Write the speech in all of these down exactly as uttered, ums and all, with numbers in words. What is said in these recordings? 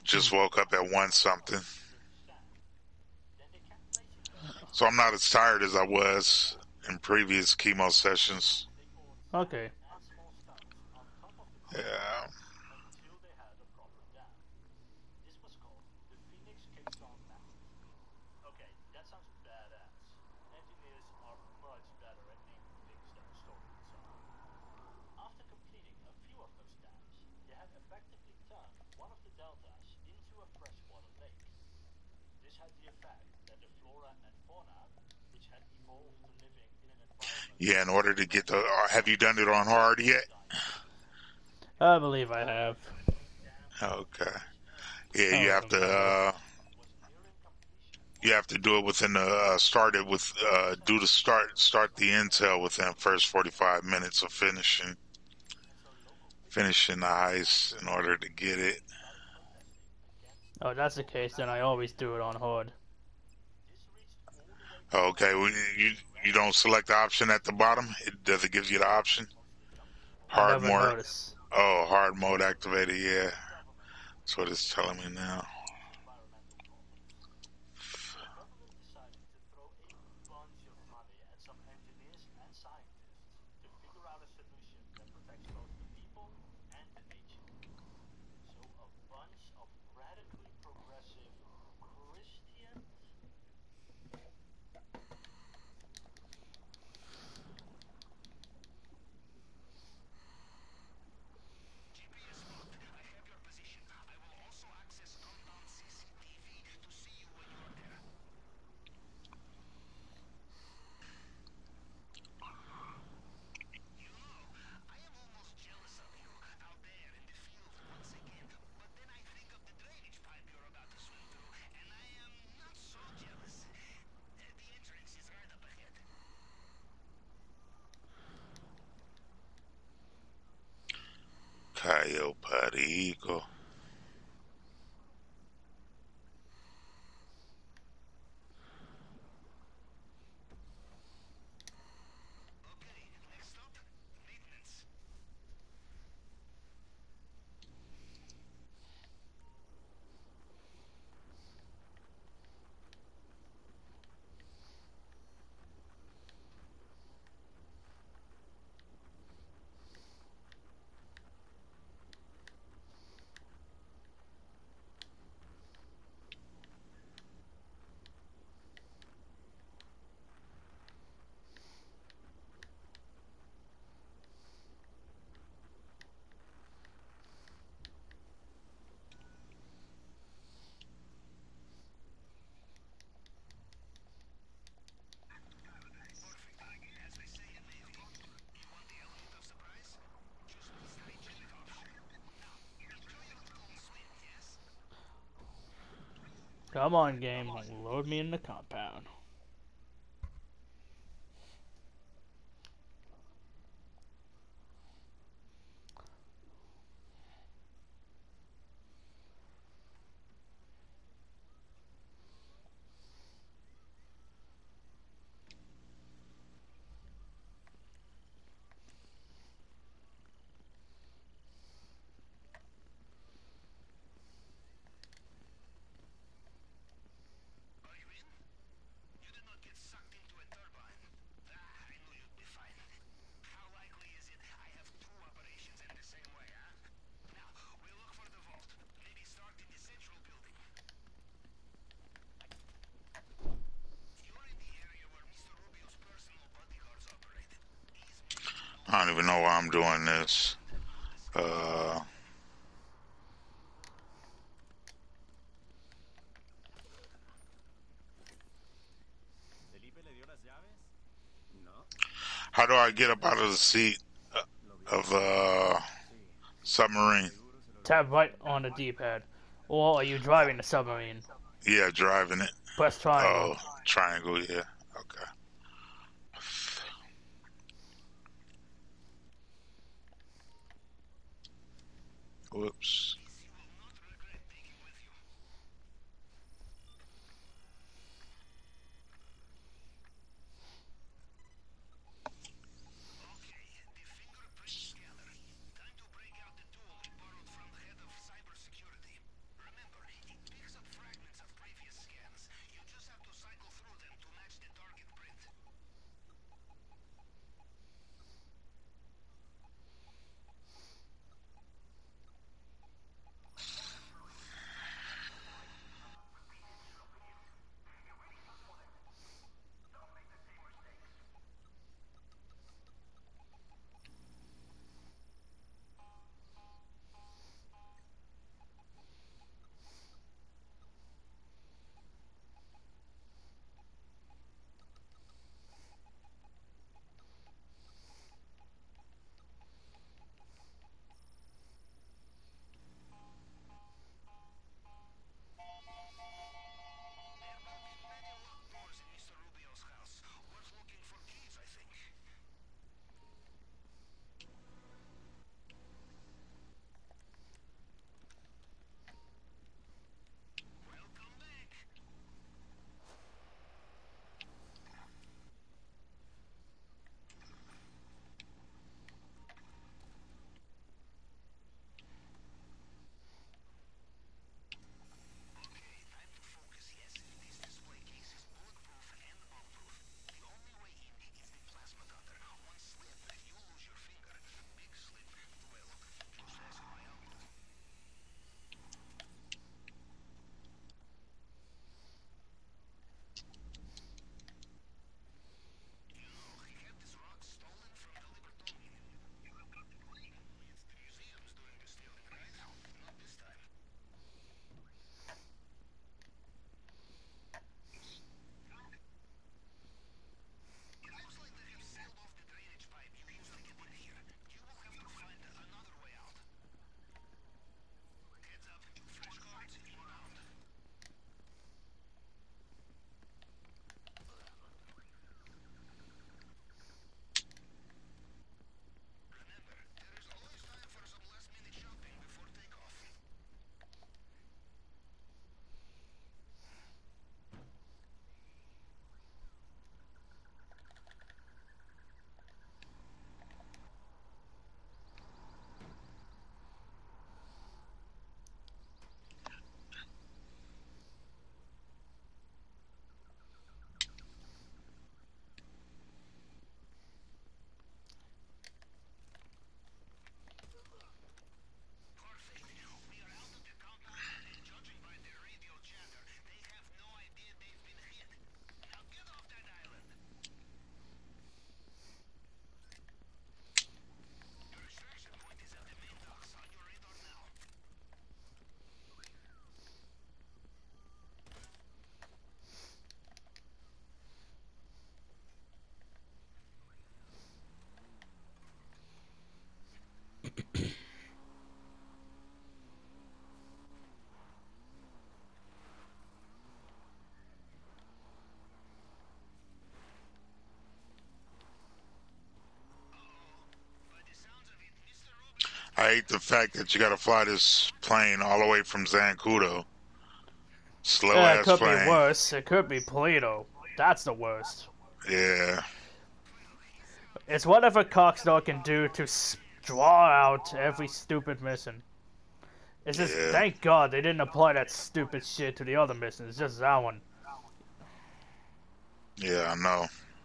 just woke up at one something. So I'm not as tired as I was in previous chemo sessions. Okay. Yeah. Yeah, in order to get the. Uh, have you done it on hard yet? I believe I have. Okay. Yeah, you Oh, have to. remember. Uh, you have to do it within the. Uh, start it with. Uh, do the start. Start the intel within first forty-five minutes of finishing. Finishing the heist in order to get it. Oh, that's the case, then I always do it on hard. Okay. Well, you you don't select the option at the bottom. It does it give you the option. I Hard never mode. notice. Oh, hard mode activated. Yeah, that's what it's telling me now. Cayo Perico. Come on, game. Load me in the compound. I don't even know why I'm doing this. Uh, how do I get up out of the seat of the uh, submarine? Tap right on the D-pad. Or are you driving the submarine? Yeah, driving it. Press triangle. Oh, triangle. Yeah. Okay. Whoops. I hate the fact that you got to fly this plane all the way from Zancudo. Slow Yeah, it ass could plane. be worse. It could be Polito. That's the worst. Yeah. It's whatever Cockstar can do to s draw out every stupid mission. It's just, Yeah. thank God they didn't apply that stupid shit to the other missions. It's just that one. Yeah, I know.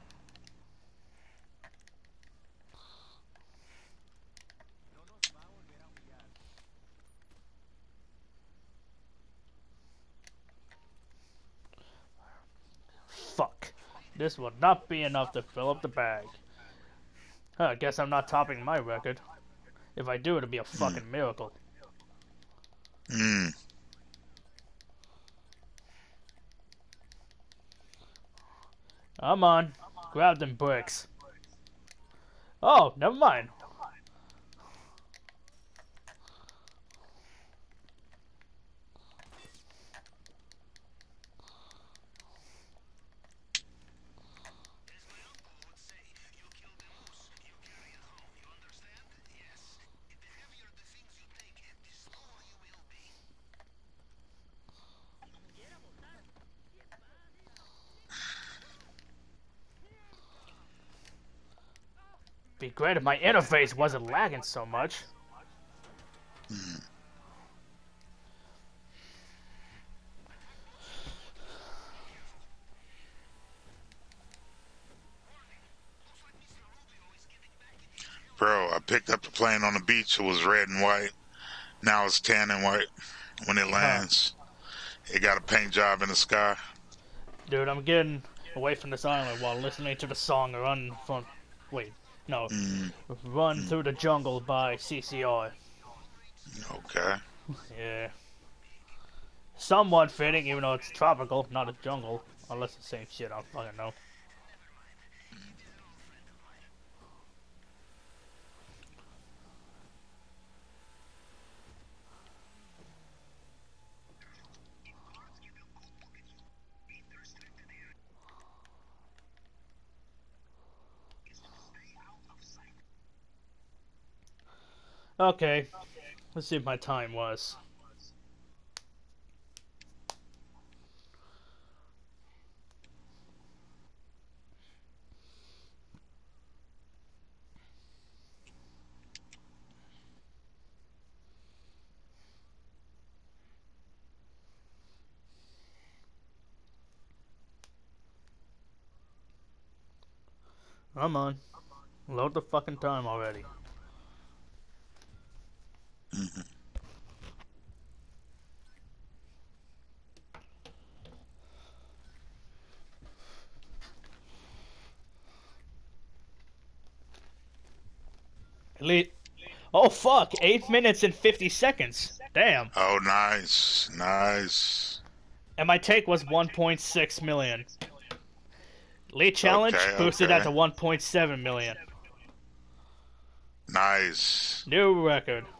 Fuck. This will not be enough to fill up the bag. Huh, I guess I'm not topping my record. If I do, it'll be a fucking mm. miracle. Hmm. Come on. Grab them bricks. Oh, never mind. Be great if my interface wasn't lagging so much. Mm. Bro, I picked up the plane on the beach. It was red and white. Now it's tan and white when it lands. Huh. It got a paint job in the sky. Dude, I'm getting away from this island while listening to the song Run from... Wait. No, mm. Run mm. Through the Jungle by C C R. Okay. Yeah. Somewhat fitting, even though it's tropical, not a jungle. Unless it's the same shit, I don't fucking know. Okay, let's see if my time was. Come on, load the fucking time already. Mm-hmm. Elite. Oh fuck! Eight minutes and fifty seconds. Damn. Oh, nice, nice. And my take was one point six million. Elite challenge okay, boosted okay. that to one point seven million. Nice. New record.